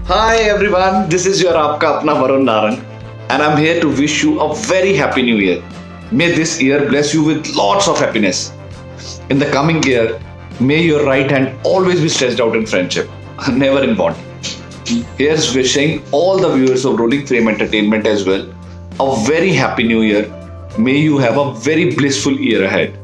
Hi everyone, this is your आपका अपना Varun Narang and I'm here to wish you a very happy new year. May this year bless you with lots of happiness. In the coming year, may your right hand always be stretched out in friendship, never in bond. Here's wishing all the viewers of Rolling Frame Entertainment as well a very happy new year. May you have a very blissful year ahead.